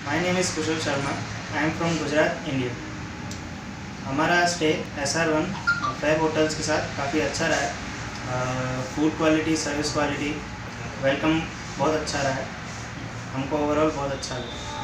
My name is Kushal Sharma. I am from Gujarat, India. हमारा stay SR1 fab hotels के साथ काफ़ी अच्छा रहा है। Food quality, service quality, welcome बहुत अच्छा रहा है। हमको ओवरऑल बहुत अच्छा लगा।